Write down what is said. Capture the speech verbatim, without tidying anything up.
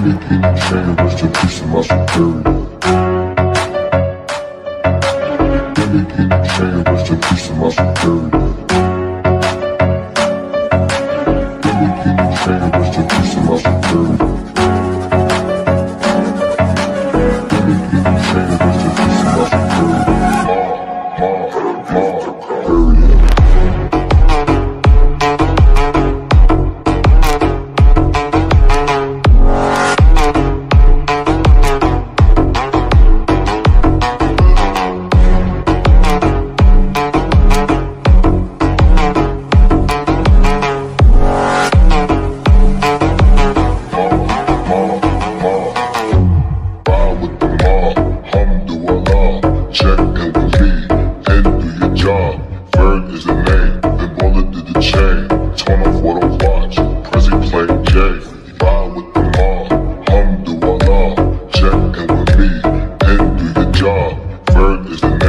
me king and chain, rest in peace to my superior. Give me king and chain, rest in peace to my superior. Give me king and chain, rest in peace to my superior. Give me king and chain, rest in peace to my superior. Ma, ma, ma, period. Is the